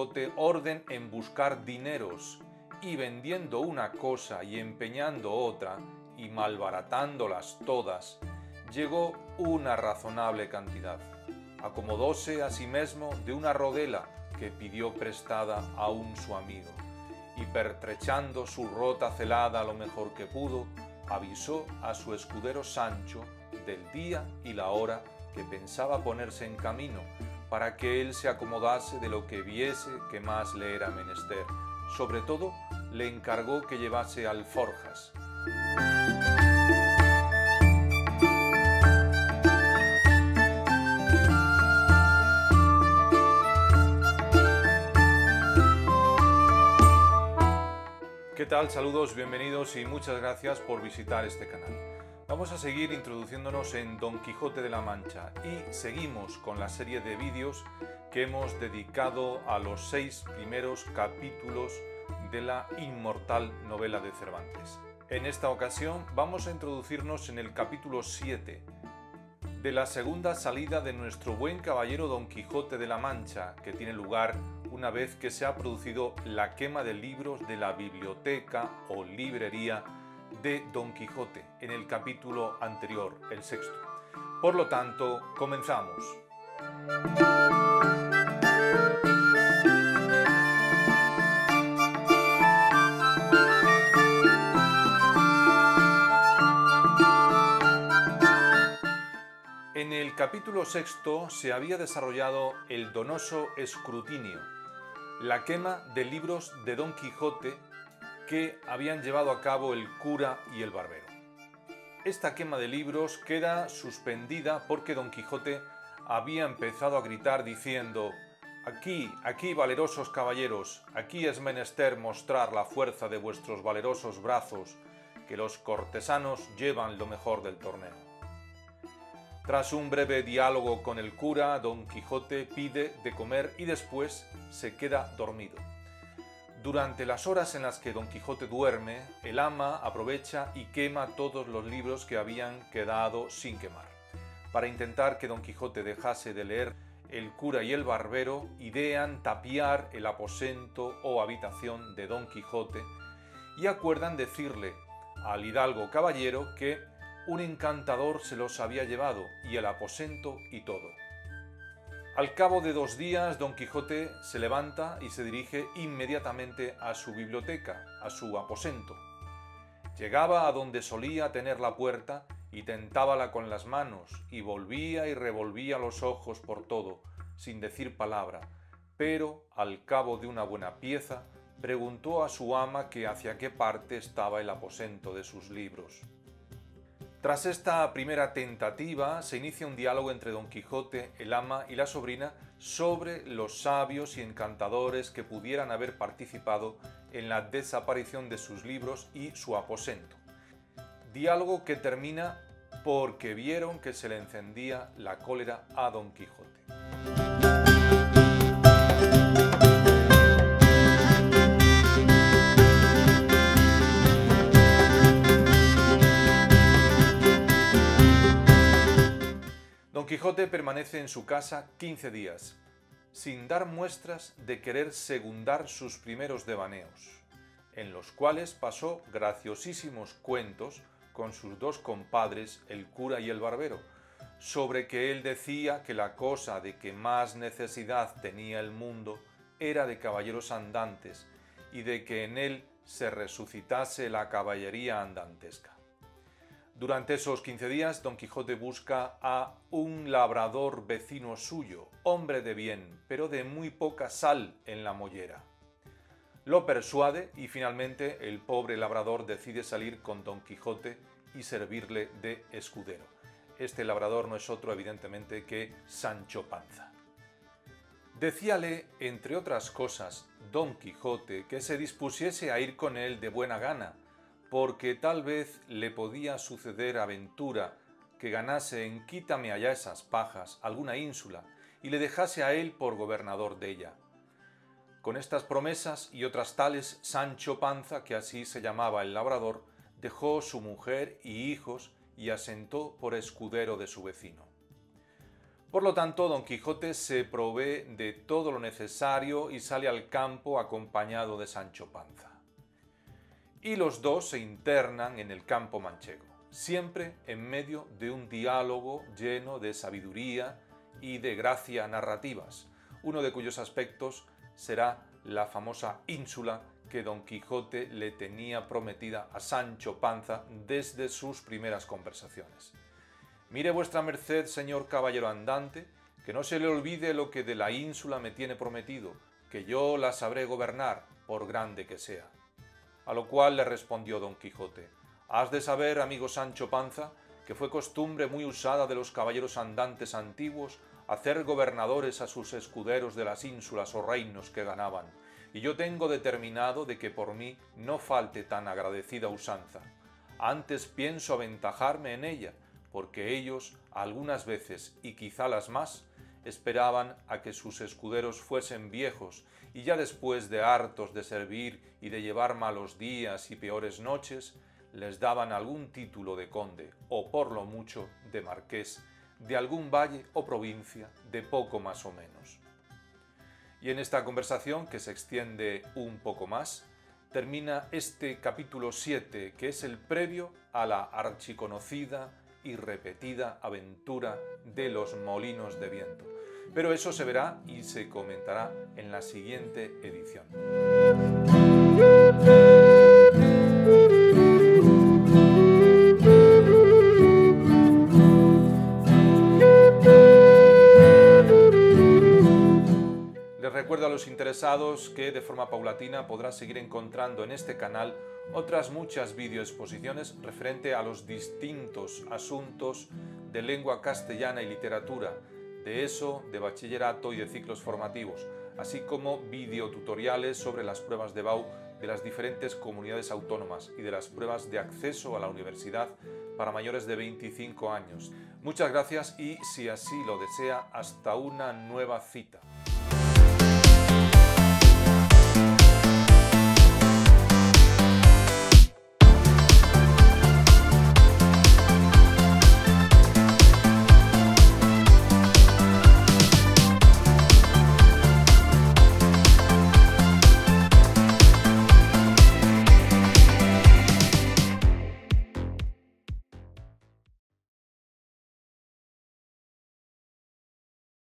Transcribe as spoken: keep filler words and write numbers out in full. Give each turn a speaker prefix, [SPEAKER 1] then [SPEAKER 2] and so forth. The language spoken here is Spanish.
[SPEAKER 1] Quijote orden en buscar dineros, y vendiendo una cosa y empeñando otra, y malbaratándolas todas, llegó una razonable cantidad. Acomodóse a sí mesmo de una rodela que pidió prestada a un su amigo, y pertrechando su rota celada lo mejor que pudo, avisó a su escudero Sancho del día y la hora que pensaba ponerse en camino, para que él se acomodase de lo que viese que más le era menester. Sobre todo, le encargó que llevase alforjas. ¿Qué tal? Saludos, bienvenidos y muchas gracias por visitar este canal. Vamos a seguir introduciéndonos en Don Quijote de la Mancha y seguimos con la serie de vídeos que hemos dedicado a los seis primeros capítulos de la inmortal novela de Cervantes. En esta ocasión vamos a introducirnos en el capítulo siete de la segunda salida de nuestro buen caballero Don Quijote de la Mancha, que tiene lugar una vez que se ha producido la quema de libros de la biblioteca o librería de Don Quijote en el capítulo anterior, el sexto. Por lo tanto, comenzamos. En el capítulo sexto se había desarrollado el donoso escrutinio, la quema de libros de Don Quijote que habían llevado a cabo el cura y el barbero. Esta quema de libros queda suspendida porque Don Quijote había empezado a gritar diciendo: «Aquí, aquí, valerosos caballeros, aquí es menester mostrar la fuerza de vuestros valerosos brazos, que los cortesanos llevan lo mejor del torneo». Tras un breve diálogo con el cura, Don Quijote pide de comer y después se queda dormido. Durante las horas en las que Don Quijote duerme, el ama aprovecha y quema todos los libros que habían quedado sin quemar. Para intentar que Don Quijote dejase de leer, el cura y el barbero idean tapiar el aposento o habitación de Don Quijote y acuerdan decirle al hidalgo caballero que un encantador se los había llevado y el aposento y todo. Al cabo de dos días, Don Quijote se levanta y se dirige inmediatamente a su biblioteca, a su aposento. Llegaba a donde solía tener la puerta y tentábala con las manos, y volvía y revolvía los ojos por todo, sin decir palabra, pero al cabo de una buena pieza preguntó a su ama que hacia qué parte estaba el aposento de sus libros. Tras esta primera tentativa, se inicia un diálogo entre Don Quijote, el ama y la sobrina sobre los sabios y encantadores que pudieran haber participado en la desaparición de sus libros y su aposento. Diálogo que termina porque vieron que se le encendía la cólera a Don Quijote. Don Quijote permanece en su casa quince días, sin dar muestras de querer segundar sus primeros devaneos, en los cuales pasó graciosísimos cuentos con sus dos compadres, el cura y el barbero, sobre que él decía que la cosa de que más necesidad tenía el mundo era de caballeros andantes y de que en él se resucitase la caballería andantesca. Durante esos quince días, Don Quijote busca a un labrador vecino suyo, hombre de bien, pero de muy poca sal en la mollera. Lo persuade y finalmente el pobre labrador decide salir con Don Quijote y servirle de escudero. Este labrador no es otro, evidentemente, que Sancho Panza. Decíale, entre otras cosas, Don Quijote que se dispusiese a ir con él de buena gana, porque tal vez le podía suceder aventura que ganase en quítame allá esas pajas alguna ínsula y le dejase a él por gobernador de ella. Con estas promesas y otras tales, Sancho Panza, que así se llamaba el labrador, dejó su mujer y hijos y asentó por escudero de su vecino. Por lo tanto, Don Quijote se provee de todo lo necesario y sale al campo acompañado de Sancho Panza. Y los dos se internan en el campo manchego, siempre en medio de un diálogo lleno de sabiduría y de gracia narrativas, uno de cuyos aspectos será la famosa ínsula que Don Quijote le tenía prometida a Sancho Panza desde sus primeras conversaciones. Mire vuestra merced, señor caballero andante, que no se le olvide lo que de la ínsula me tiene prometido, que yo la sabré gobernar, por grande que sea. A lo cual le respondió Don Quijote: has de saber, amigo Sancho Panza, que fue costumbre muy usada de los caballeros andantes antiguos hacer gobernadores a sus escuderos de las ínsulas o reinos que ganaban, y yo tengo determinado de que por mí no falte tan agradecida usanza. Antes pienso aventajarme en ella, porque ellos algunas veces, y quizá las más, esperaban a que sus escuderos fuesen viejos, y ya después de hartos de servir y de llevar malos días y peores noches, les daban algún título de conde, o por lo mucho de marqués, de algún valle o provincia, de poco más o menos. Y en esta conversación, que se extiende un poco más, termina este capítulo siete, que es el previo a la archiconocida y repetida aventura de los molinos de viento. Pero eso se verá y se comentará en la siguiente edición. Les recuerdo a los interesados que de forma paulatina podrán seguir encontrando en este canal otras muchas videoexposiciones referente a los distintos asuntos de lengua castellana y literatura, de ESO, de bachillerato y de ciclos formativos, así como videotutoriales sobre las pruebas de B A U de las diferentes comunidades autónomas y de las pruebas de acceso a la universidad para mayores de veinticinco años. Muchas gracias y, si así lo desea, hasta una nueva cita.